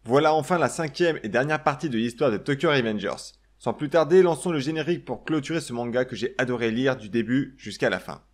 Voilà enfin la cinquième et dernière partie de l'histoire de Tokyo Revengers. Sans plus tarder, lançons le générique pour clôturer ce manga que j'ai adoré lire du début jusqu'à la fin.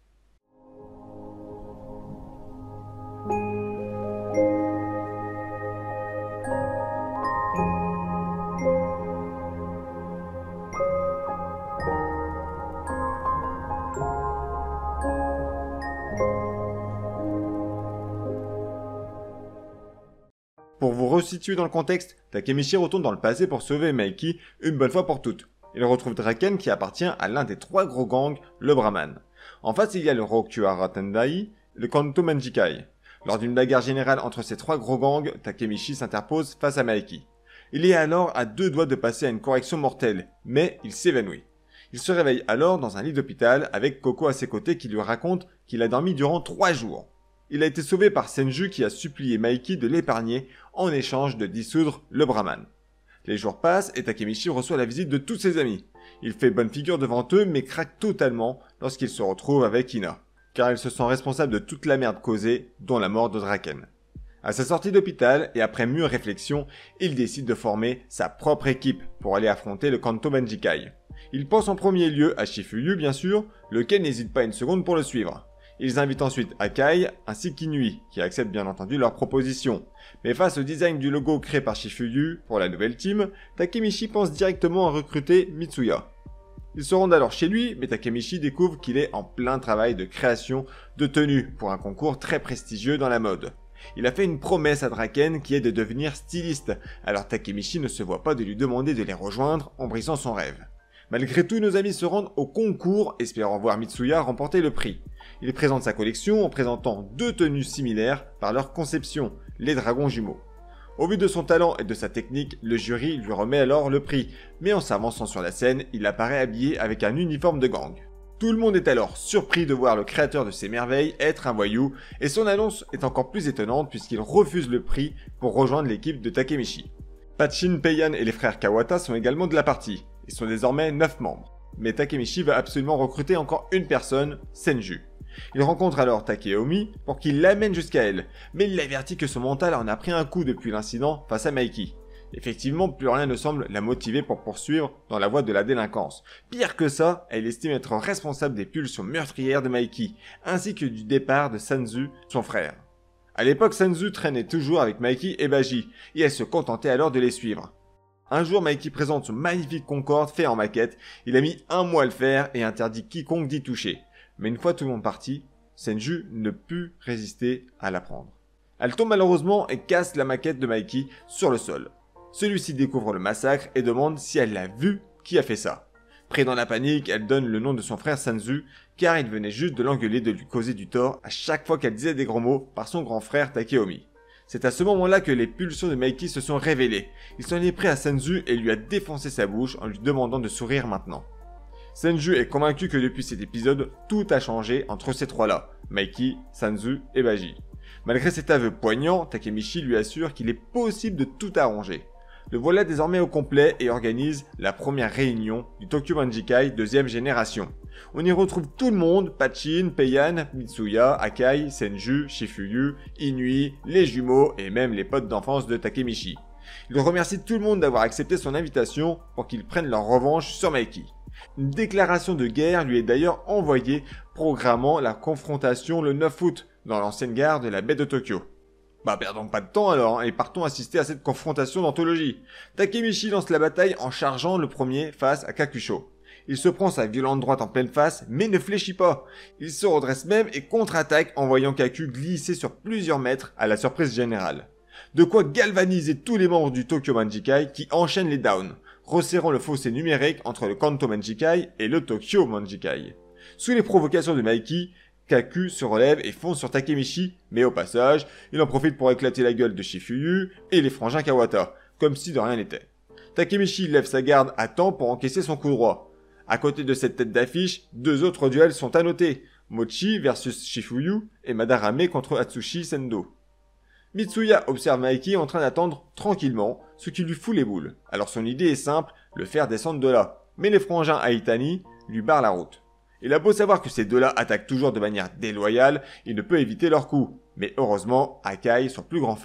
Pour vous resituer dans le contexte, Takemichi retourne dans le passé pour sauver Maiki une bonne fois pour toutes. Il retrouve Draken qui appartient à l'un des trois gros gangs, le Brahman. En face, il y a le Rokuara Tendai, le Kanto Manjikai. Lors d'une bagarre générale entre ces trois gros gangs, Takemichi s'interpose face à Maiki. Il est alors à deux doigts de passer à une correction mortelle, mais il s'évanouit. Il se réveille alors dans un lit d'hôpital avec Koko à ses côtés qui lui raconte qu'il a dormi durant 3 jours. Il a été sauvé par Senju qui a supplié Maiki de l'épargner en échange de dissoudre le Brahman. Les jours passent et Takemichi reçoit la visite de tous ses amis. Il fait bonne figure devant eux mais craque totalement lorsqu'il se retrouve avec Ina, car il se sent responsable de toute la merde causée, dont la mort de Draken. À sa sortie d'hôpital et après mûre réflexion, il décide de former sa propre équipe pour aller affronter le Kanto Manjikai. Il pense en premier lieu à Shifuyu bien sûr, lequel n'hésite pas une seconde pour le suivre. Ils invitent ensuite Akai ainsi qu'Inui, qui accepte bien entendu leur proposition. Mais face au design du logo créé par Shifuyu pour la nouvelle team, Takemichi pense directement à recruter Mitsuya. Ils se rendent alors chez lui, mais Takemichi découvre qu'il est en plein travail de création de tenues pour un concours très prestigieux dans la mode. Il a fait une promesse à Draken qui est de devenir styliste, alors Takemichi ne se voit pas de lui demander de les rejoindre en brisant son rêve. Malgré tout, nos amis se rendent au concours, espérant voir Mitsuya remporter le prix. Il présente sa collection en présentant deux tenues similaires par leur conception, les dragons jumeaux. Au vu de son talent et de sa technique, le jury lui remet alors le prix, mais en s'avançant sur la scène, il apparaît habillé avec un uniforme de gang. Tout le monde est alors surpris de voir le créateur de ces merveilles être un voyou, et son annonce est encore plus étonnante puisqu'il refuse le prix pour rejoindre l'équipe de Takemichi. Pachin, Peiyan et les frères Kawata sont également de la partie. Ils sont désormais 9 membres. Mais Takemichi va absolument recruter encore une personne, Senju. Il rencontre alors Takeomi pour qu'il l'amène jusqu'à elle, mais il l'avertit que son mental en a pris un coup depuis l'incident face à Maiki. Effectivement, plus rien ne semble la motiver pour poursuivre dans la voie de la délinquance. Pire que ça, elle estime être responsable des pulsions meurtrières de Maiki, ainsi que du départ de Sanzu, son frère. À l'époque, Sanzu traînait toujours avec Maiki et Baji, et elle se contentait alors de les suivre. Un jour, Maiki présente son magnifique Concorde fait en maquette, il a mis 1 mois à le faire et interdit quiconque d'y toucher. Mais une fois tout le monde parti, Senju ne put résister à la prendre. Elle tombe malheureusement et casse la maquette de Maiki sur le sol. Celui-ci découvre le massacre et demande si elle l'a vu qui a fait ça. Pris dans la panique, elle donne le nom de son frère Sanzu, car il venait juste de l'engueuler de lui causer du tort à chaque fois qu'elle disait des gros mots par son grand frère Takeomi. C'est à ce moment-là que les pulsions de Maiki se sont révélées. Il s'en est pris à Sanzu et lui a défoncé sa bouche en lui demandant de sourire maintenant. Senju est convaincu que depuis cet épisode, tout a changé entre ces trois-là, Maiki, Sanzu et Baji. Malgré cet aveu poignant, Takemichi lui assure qu'il est possible de tout arranger. Le voilà désormais au complet et organise la première réunion du Tokyo Manjikai deuxième génération. On y retrouve tout le monde, Pachin, Peiyan, Mitsuya, Akai, Senju, Shifuyu, Inui, les jumeaux et même les potes d'enfance de Takemichi. Il remercie tout le monde d'avoir accepté son invitation pour qu'ils prennent leur revanche sur Maiki. Une déclaration de guerre lui est d'ailleurs envoyée, programmant la confrontation le 9 août dans l'ancienne gare de la baie de Tokyo. Perdons pas de temps alors, et partons assister à cette confrontation d'anthologie. Takemichi lance la bataille en chargeant le premier face à Kakusho. Il se prend sa violente droite en pleine face, mais ne fléchit pas. Il se redresse même et contre-attaque en voyant Kaku glisser sur plusieurs mètres à la surprise générale. De quoi galvaniser tous les membres du Tokyo Manjikai qui enchaînent les downs, resserrant le fossé numérique entre le Kanto Manjikai et le Tokyo Manjikai. Sous les provocations de Maiki, Kaku se relève et fonce sur Takemichi, mais au passage, il en profite pour éclater la gueule de Shifuyu et les frangins Kawata, comme si de rien n'était. Takemichi lève sa garde à temps pour encaisser son coup droit. À côté de cette tête d'affiche, 2 autres duels sont à noter, Mochi versus Shifuyu et Madarame contre Atsushi Sendo. Mitsuya observe Maiki en train d'attendre tranquillement, ce qui lui fout les boules. Alors son idée est simple, le faire descendre de là. Mais les frangins Aitani lui barrent la route. Il a beau savoir que ces deux-là attaquent toujours de manière déloyale, il ne peut éviter leurs coups. Mais heureusement, Akai, son plus grand fan,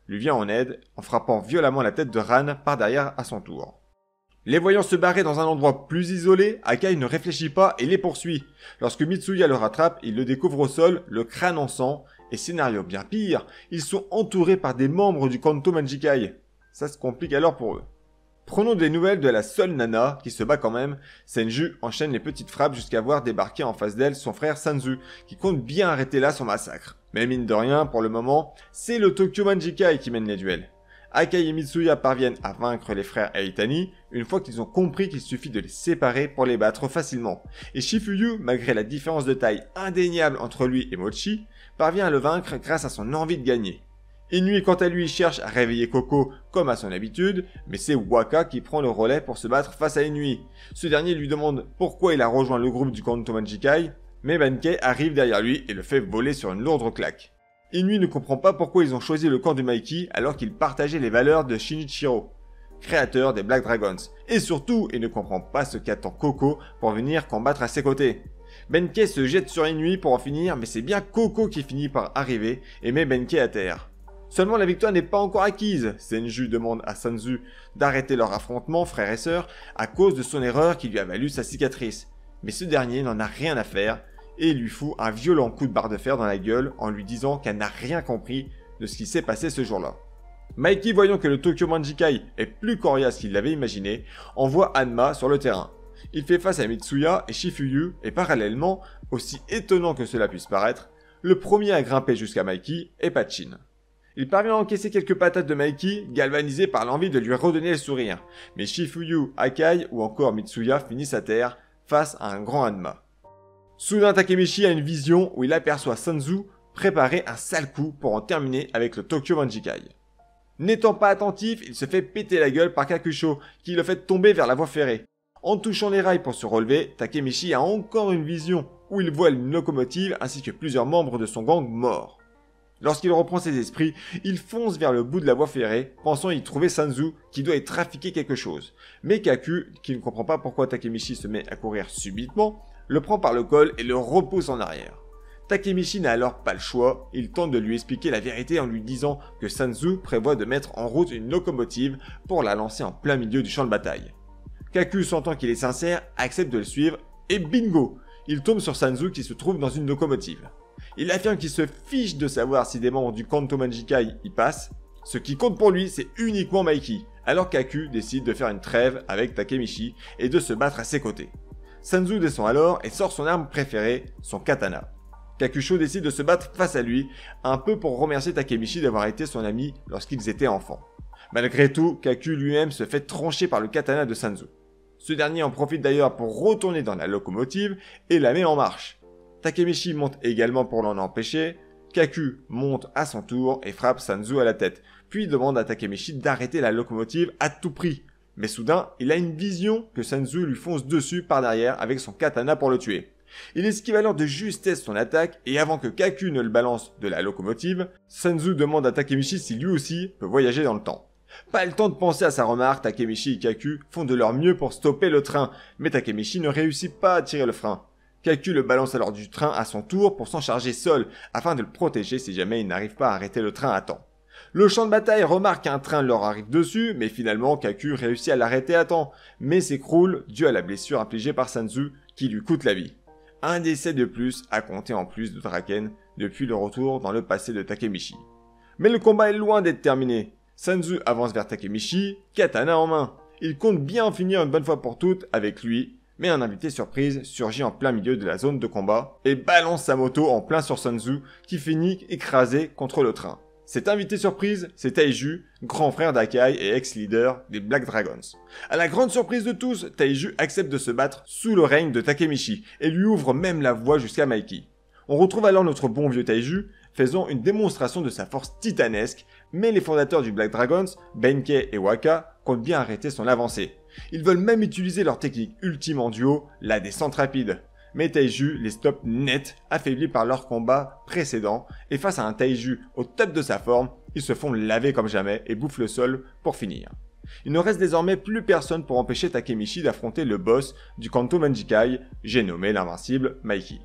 lui vient en aide en frappant violemment la tête de Ran par derrière à son tour. Les voyant se barrer dans un endroit plus isolé, Akai ne réfléchit pas et les poursuit. Lorsque Mitsuya le rattrape, il le découvre au sol, le crâne en sang, et scénario bien pire, ils sont entourés par des membres du Kanto Manjikai. Ça se complique alors pour eux. Prenons des nouvelles de la seule Nana, qui se bat quand même. Senju enchaîne les petites frappes jusqu'à voir débarquer en face d'elle son frère Sanzu, qui compte bien arrêter là son massacre. Mais mine de rien, pour le moment, c'est le Tokyo Manjikai qui mène les duels. Akai et Mitsuya parviennent à vaincre les frères Eitani, une fois qu'ils ont compris qu'il suffit de les séparer pour les battre facilement. Et Shifuyu, malgré la différence de taille indéniable entre lui et Mochi, parvient à le vaincre grâce à son envie de gagner. Inui quant à lui cherche à réveiller Koko comme à son habitude, mais c'est Waka qui prend le relais pour se battre face à Inui. Ce dernier lui demande pourquoi il a rejoint le groupe du Kanto Manjikai, mais Benkei arrive derrière lui et le fait voler sur une lourde claque. Inui ne comprend pas pourquoi ils ont choisi le camp de Maiki alors qu'ils partageaient les valeurs de Shinichiro, créateur des Black Dragons. Et surtout, il ne comprend pas ce qu'attend Koko pour venir combattre à ses côtés. Benkei se jette sur Inui pour en finir, mais c'est bien Koko qui finit par arriver et met Benkei à terre. Seulement la victoire n'est pas encore acquise. Senju demande à Sanzu d'arrêter leur affrontement frère et sœur à cause de son erreur qui lui a valu sa cicatrice. Mais ce dernier n'en a rien à faire et lui fout un violent coup de barre de fer dans la gueule en lui disant qu'elle n'a rien compris de ce qui s'est passé ce jour-là. Maiki, voyant que le Tokyo Manjikai est plus coriace qu'il l'avait imaginé, envoie Hanma sur le terrain. Il fait face à Mitsuya et Shifuyu et parallèlement, aussi étonnant que cela puisse paraître, le premier à grimper jusqu'à Maiki est Pachin. Il parvient à encaisser quelques patates de Maiki, galvanisé par l'envie de lui redonner le sourire, mais Shifuyu, Akai ou encore Mitsuya finissent à terre face à un grand Hanma. Soudain, Takemichi a une vision où il aperçoit Sanzu préparer un sale coup pour en terminer avec le Tokyo Manjikai. N'étant pas attentif, il se fait péter la gueule par Kakusho, qui le fait tomber vers la voie ferrée. En touchant les rails pour se relever, Takemichi a encore une vision où il voit une locomotive ainsi que plusieurs membres de son gang morts. Lorsqu'il reprend ses esprits, il fonce vers le bout de la voie ferrée, pensant y trouver Sanzu qui doit y trafiquer quelque chose. Mais Kaku, qui ne comprend pas pourquoi Takemichi se met à courir subitement, le prend par le col et le repousse en arrière. Takemichi n'a alors pas le choix, il tente de lui expliquer la vérité en lui disant que Sanzu prévoit de mettre en route une locomotive pour la lancer en plein milieu du champ de bataille. Kaku, sentant qu'il est sincère, accepte de le suivre et bingo, il tombe sur Sanzu qui se trouve dans une locomotive. Il affirme qu'il se fiche de savoir si des membres du Kanto Manjikai y passent, ce qui compte pour lui c'est uniquement Maiki, alors Kaku décide de faire une trêve avec Takemichi et de se battre à ses côtés. Sanzu descend alors et sort son arme préférée, son katana. Kakusho décide de se battre face à lui, un peu pour remercier Takemichi d'avoir été son ami lorsqu'ils étaient enfants. Malgré tout, Kaku lui-même se fait trancher par le katana de Sanzu. Ce dernier en profite d'ailleurs pour retourner dans la locomotive et la met en marche. Takemichi monte également pour l'en empêcher, Kaku monte à son tour et frappe Sanzu à la tête, puis demande à Takemichi d'arrêter la locomotive à tout prix. Mais soudain, il a une vision que Sanzu lui fonce dessus par derrière avec son katana pour le tuer. Il esquive alors de justesse son attaque et avant que Kaku ne le balance de la locomotive, Sanzu demande à Takemichi si lui aussi peut voyager dans le temps. Pas le temps de penser à sa remarque, Takemichi et Kaku font de leur mieux pour stopper le train, mais Takemichi ne réussit pas à tirer le frein. Kaku le balance alors du train à son tour pour s'en charger seul, afin de le protéger si jamais il n'arrive pas à arrêter le train à temps. Le champ de bataille remarque qu'un train leur arrive dessus, mais finalement Kaku réussit à l'arrêter à temps, mais s'écroule dû à la blessure infligée par Sanzu qui lui coûte la vie. Un décès de plus à compter en plus de Draken depuis le retour dans le passé de Takemichi. Mais le combat est loin d'être terminé. Sanzu avance vers Takemichi, katana en main. Il compte bien en finir une bonne fois pour toutes avec lui, mais un invité surprise surgit en plein milieu de la zone de combat et balance sa moto en plein sur Sanzu qui finit écrasé contre le train. Cet invité surprise, c'est Taiju, grand frère d'Akai et ex-leader des Black Dragons. À la grande surprise de tous, Taiju accepte de se battre sous le règne de Takemichi et lui ouvre même la voie jusqu'à Maiki. On retrouve alors notre bon vieux Taiju faisant une démonstration de sa force titanesque, mais les fondateurs du Black Dragons, Benkei et Waka, comptent bien arrêter son avancée. Ils veulent même utiliser leur technique ultime en duo, la descente rapide. Mais Taiju les stoppe net, affaiblis par leur combat précédent, et face à un Taiju au top de sa forme, ils se font laver comme jamais et bouffent le sol pour finir. Il ne reste désormais plus personne pour empêcher Takemichi d'affronter le boss du Kanto Manjikai, j'ai nommé l'invincible Maiki.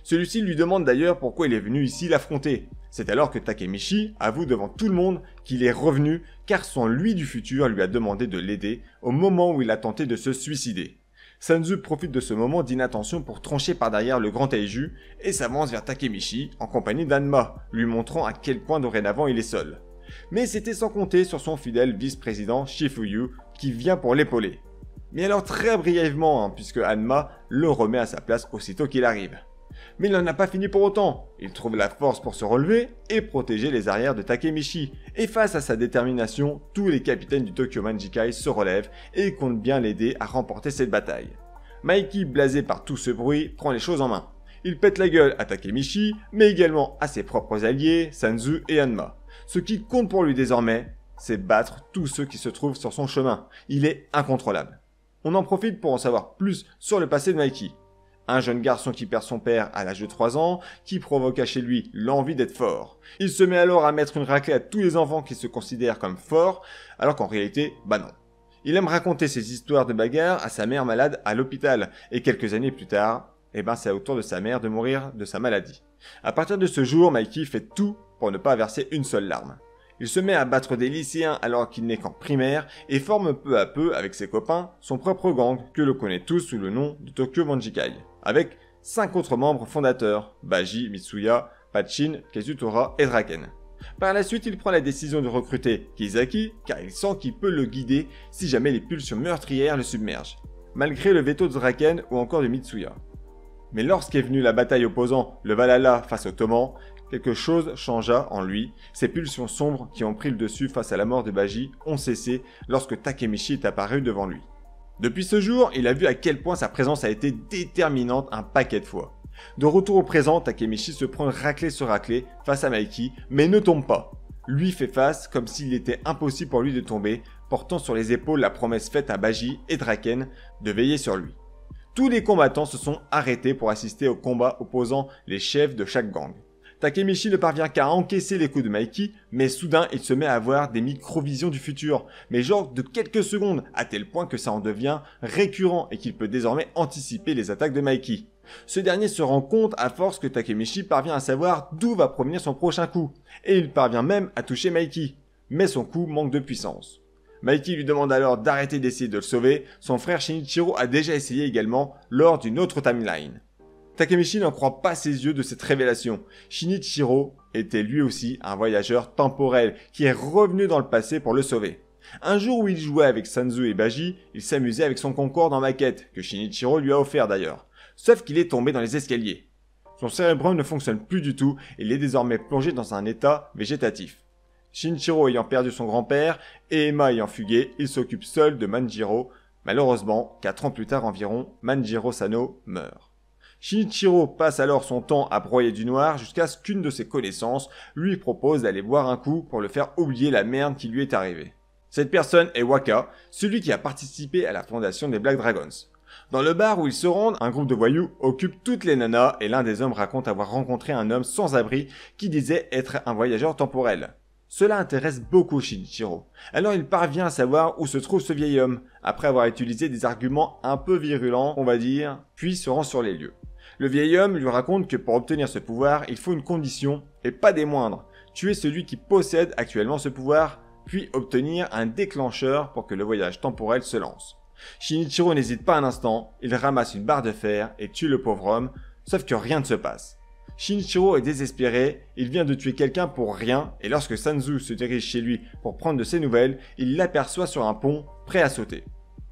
Celui-ci lui demande d'ailleurs pourquoi il est venu ici l'affronter. C'est alors que Takemichi avoue devant tout le monde qu'il est revenu car son lui du futur lui a demandé de l'aider au moment où il a tenté de se suicider. Sanzu profite de ce moment d'inattention pour trancher par derrière le grand Taiju et s'avance vers Takemichi en compagnie d'Hanma, lui montrant à quel point dorénavant il est seul. Mais c'était sans compter sur son fidèle vice-président Shifuyu qui vient pour l'épauler. Mais alors très brièvement, puisque Hanma le remet à sa place aussitôt qu'il arrive. Mais il n'en a pas fini pour autant. Il trouve la force pour se relever et protéger les arrières de Takemichi. Et face à sa détermination, tous les capitaines du Tokyo Manjikai se relèvent et comptent bien l'aider à remporter cette bataille. Mikey, blasé par tout ce bruit, prend les choses en main. Il pète la gueule à Takemichi, mais également à ses propres alliés, Sanzu et Hanma. Ce qui compte pour lui désormais, c'est battre tous ceux qui se trouvent sur son chemin. Il est incontrôlable. On en profite pour en savoir plus sur le passé de Mikey. Un jeune garçon qui perd son père à l'âge de 3 ans, qui provoqua chez lui l'envie d'être fort. Il se met alors à mettre une raclée à tous les enfants qui se considèrent comme forts, alors qu'en réalité, non. Il aime raconter ses histoires de bagarre à sa mère malade à l'hôpital, et quelques années plus tard, c'est au tour de sa mère de mourir de sa maladie. À partir de ce jour, Mikey fait tout pour ne pas verser une seule larme. Il se met à battre des lycéens alors qu'il n'est qu'en primaire et forme peu à peu avec ses copains son propre gang que l'on connaît tous sous le nom de Tokyo Manjikai, avec 5 autres membres fondateurs, Baji, Mitsuya, Pachin, Kazutora et Draken. Par la suite, il prend la décision de recruter Kisaki car il sent qu'il peut le guider si jamais les pulsions meurtrières le submergent, malgré le veto de Draken ou encore de Mitsuya. Mais lorsqu'est venue la bataille opposant le Valhalla face au Toman, quelque chose changea en lui. Ces pulsions sombres qui ont pris le dessus face à la mort de Baji ont cessé lorsque Takemichi est apparu devant lui. Depuis ce jour, il a vu à quel point sa présence a été déterminante un paquet de fois. De retour au présent, Takemichi se prend raclée sur raclée face à Mikey, mais ne tombe pas. Lui fait face comme s'il était impossible pour lui de tomber, portant sur les épaules la promesse faite à Baji et Draken de veiller sur lui. Tous les combattants se sont arrêtés pour assister au combat opposant les chefs de chaque gang. Takemichi ne parvient qu'à encaisser les coups de Mikey, mais soudain il se met à avoir des micro-visions du futur, mais genre de quelques secondes, à tel point que ça en devient récurrent et qu'il peut désormais anticiper les attaques de Mikey. Ce dernier se rend compte à force que Takemichi parvient à savoir d'où va provenir son prochain coup, et il parvient même à toucher Mikey, mais son coup manque de puissance. Mikey lui demande alors d'arrêter d'essayer de le sauver, son frère Shinichiro a déjà essayé également lors d'une autre timeline. Takemichi n'en croit pas ses yeux de cette révélation. Shinichiro était lui aussi un voyageur temporel qui est revenu dans le passé pour le sauver. Un jour où il jouait avec Sanzu et Baji, il s'amusait avec son Concorde en maquette, que Shinichiro lui a offert d'ailleurs. Sauf qu'il est tombé dans les escaliers. Son cérébrum ne fonctionne plus du tout et il est désormais plongé dans un état végétatif. Shinichiro ayant perdu son grand-père et Emma ayant fugué, il s'occupe seul de Manjiro. Malheureusement, 4 ans plus tard environ, Manjiro Sano meurt. Shinichiro passe alors son temps à broyer du noir jusqu'à ce qu'une de ses connaissances lui propose d'aller boire un coup pour le faire oublier la merde qui lui est arrivée. Cette personne est Waka, celui qui a participé à la fondation des Black Dragons. Dans le bar où ils se rendent, un groupe de voyous occupe toutes les nanas et l'un des hommes raconte avoir rencontré un homme sans abri qui disait être un voyageur temporel. Cela intéresse beaucoup Shinichiro. Alors il parvient à savoir où se trouve ce vieil homme, après avoir utilisé des arguments un peu virulents, on va dire, puis se rend sur les lieux. Le vieil homme lui raconte que pour obtenir ce pouvoir, il faut une condition, et pas des moindres, tuer celui qui possède actuellement ce pouvoir, puis obtenir un déclencheur pour que le voyage temporel se lance. Shinichiro n'hésite pas un instant, il ramasse une barre de fer et tue le pauvre homme, sauf que rien ne se passe. Shinichiro est désespéré, il vient de tuer quelqu'un pour rien, et lorsque Sanzu se dirige chez lui pour prendre de ses nouvelles, il l'aperçoit sur un pont, prêt à sauter.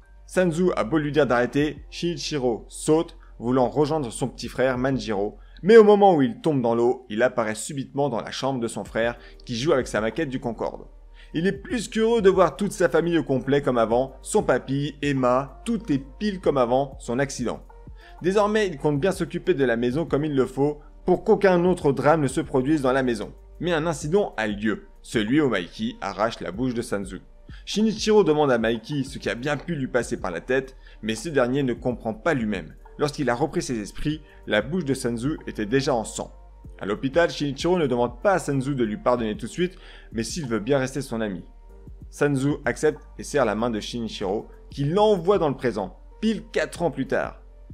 Sanzu a beau lui dire d'arrêter, Shinichiro saute, voulant rejoindre son petit frère Manjiro, mais au moment où il tombe dans l'eau, il apparaît subitement dans la chambre de son frère qui joue avec sa maquette du Concorde. Il est plus qu'heureux de voir toute sa famille au complet comme avant, son papy, Emma, tout est pile comme avant son accident. Désormais, il compte bien s'occuper de la maison comme il le faut pour qu'aucun autre drame ne se produise dans la maison. Mais un incident a lieu, celui où Mikey arrache la bouche de Sanzu. Shinichiro demande à Mikey ce qui a bien pu lui passer par la tête, mais ce dernier ne comprend pas lui-même. Lorsqu'il a repris ses esprits, la bouche de Sanzu était déjà en sang. À l'hôpital, Shinichiro ne demande pas à Sanzu de lui pardonner tout de suite, mais s'il veut bien rester son ami. Sanzu accepte et serre la main de Shinichiro, qui l'envoie dans le présent, pile 4 ans plus tard.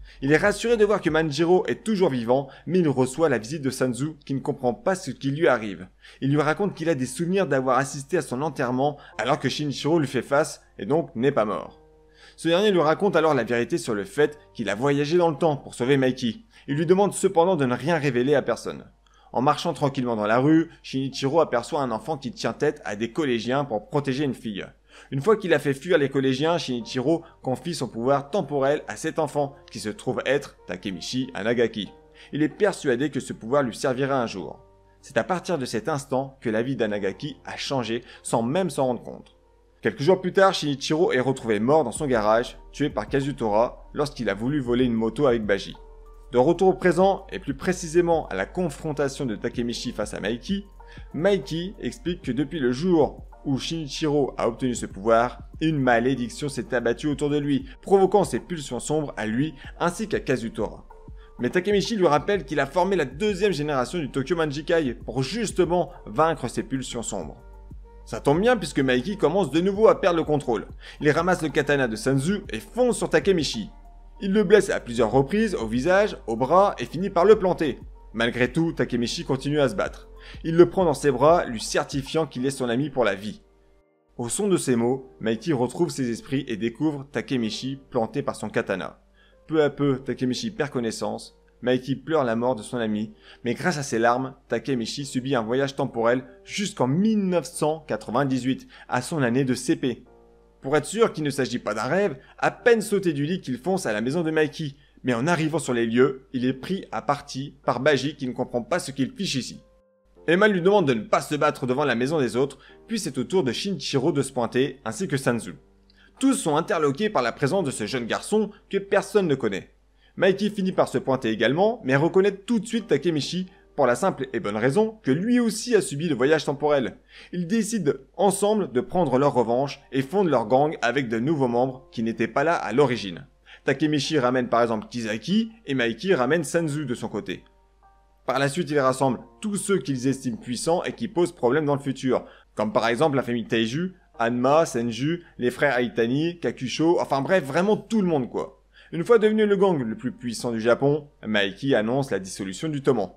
Il est rassuré de voir que Manjiro est toujours vivant, mais il reçoit la visite de Sanzu qui ne comprend pas ce qui lui arrive. Il lui raconte qu'il a des souvenirs d'avoir assisté à son enterrement alors que Shinichiro lui fait face et donc n'est pas mort. Ce dernier lui raconte alors la vérité sur le fait qu'il a voyagé dans le temps pour sauver Maiki. Il lui demande cependant de ne rien révéler à personne. En marchant tranquillement dans la rue, Shinichiro aperçoit un enfant qui tient tête à des collégiens pour protéger une fille. Une fois qu'il a fait fuir les collégiens, Shinichiro confie son pouvoir temporel à cet enfant, qui se trouve être Takemichi Anagaki. Il est persuadé que ce pouvoir lui servira un jour. C'est à partir de cet instant que la vie d'Anagaki a changé sans même s'en rendre compte. Quelques jours plus tard, Shinichiro est retrouvé mort dans son garage, tué par Kazutora lorsqu'il a voulu voler une moto avec Baji. De retour au présent, et plus précisément à la confrontation de Takemichi face à Maiki, Maiki explique que depuis le jour où Shinichiro a obtenu ce pouvoir, une malédiction s'est abattue autour de lui, provoquant ses pulsions sombres à lui ainsi qu'à Kazutora. Mais Takemichi lui rappelle qu'il a formé la deuxième génération du Tokyo Manjikai pour justement vaincre ses pulsions sombres. Ça tombe bien puisque Maiki commence de nouveau à perdre le contrôle. Il ramasse le katana de Sanzu et fonce sur Takemichi. Il le blesse à plusieurs reprises, au visage, au bras et finit par le planter. Malgré tout, Takemichi continue à se battre. Il le prend dans ses bras, lui certifiant qu'il est son ami pour la vie. Au son de ces mots, Maiki retrouve ses esprits et découvre Takemichi planté par son katana. Peu à peu, Takemichi perd connaissance. Maiki pleure la mort de son ami, mais grâce à ses larmes, Takemichi subit un voyage temporel jusqu'en 1998, à son année de CP. Pour être sûr qu'il ne s'agit pas d'un rêve, à peine sauté du lit qu'il fonce à la maison de Maiki, mais en arrivant sur les lieux, il est pris à partie par Baji qui ne comprend pas ce qu'il fiche ici. Emma lui demande de ne pas se battre devant la maison des autres, puis c'est au tour de Shinichiro de se pointer, ainsi que Sanzu. Tous sont interloqués par la présence de ce jeune garçon que personne ne connaît. Maiki finit par se pointer également, mais reconnaît tout de suite Takemichi, pour la simple et bonne raison que lui aussi a subi le voyage temporel. Ils décident ensemble de prendre leur revanche et fondent leur gang avec de nouveaux membres qui n'étaient pas là à l'origine. Takemichi ramène par exemple Kisaki et Maiki ramène Sanzu de son côté. Par la suite, ils rassemblent tous ceux qu'ils estiment puissants et qui posent problème dans le futur, comme par exemple la famille Taiju, Hanma, Senju, les frères Aitani, Kakusho, enfin bref, vraiment tout le monde quoi. Une fois devenu le gang le plus puissant du Japon, Maiki annonce la dissolution du Toman.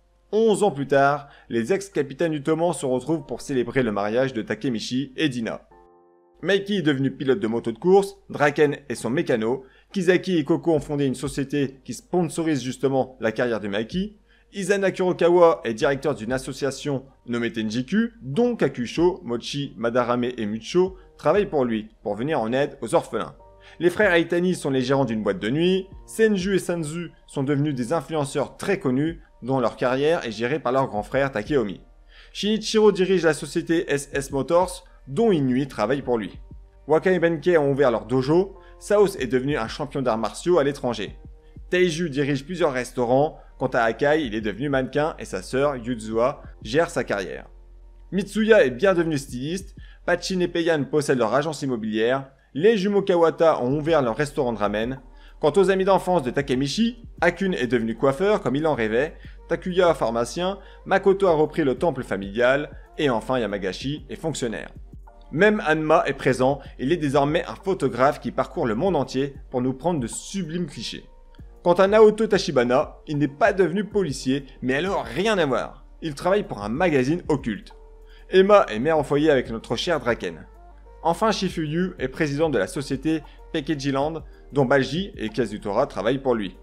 11 ans plus tard, les ex-capitaines du Toman se retrouvent pour célébrer le mariage de Takemichi et Dina. Maiki est devenu pilote de moto de course, Draken est son mécano, Kisaki et Koko ont fondé une société qui sponsorise justement la carrière de Maiki, Izana Kurokawa est directeur d'une association nommée Tenjiku, dont Kakusho, Mochi, Madarame et Mucho travaillent pour lui, pour venir en aide aux orphelins. Les frères Aitani sont les gérants d'une boîte de nuit, Senju et Sanzu sont devenus des influenceurs très connus, dont leur carrière est gérée par leur grand frère Takeomi. Shinichiro dirige la société SS Motors, dont Inui travaille pour lui. Waka et Benkei ont ouvert leur dojo, Saos est devenu un champion d'arts martiaux à l'étranger. Taiju dirige plusieurs restaurants, quant à Akai, il est devenu mannequin et sa sœur, Yuzua, gère sa carrière. Mitsuya est bien devenu styliste, Pachin et Peian possèdent leur agence immobilière, les jumeaux Kawata ont ouvert leur restaurant de ramen. Quant aux amis d'enfance de Takemichi, Akun est devenu coiffeur comme il en rêvait, Takuya pharmacien, Makoto a repris le temple familial, et enfin Yamagashi est fonctionnaire. Même Hanma est présent, il est désormais un photographe qui parcourt le monde entier pour nous prendre de sublimes clichés. Quant à Naoto Tachibana, il n'est pas devenu policier, mais alors rien à voir. Il travaille pour un magazine occulte. Emma est mère au foyer avec notre cher Draken. Enfin, Shifuyu est président de la société Pekejiland, dont Baji et Kazutora travaillent pour lui.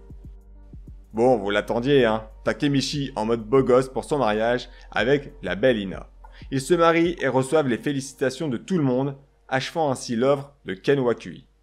Bon, vous l'attendiez, hein, Takemichi en mode beau gosse pour son mariage avec la belle Ina. Ils se marient et reçoivent les félicitations de tout le monde, achevant ainsi l'œuvre de Ken Wakui.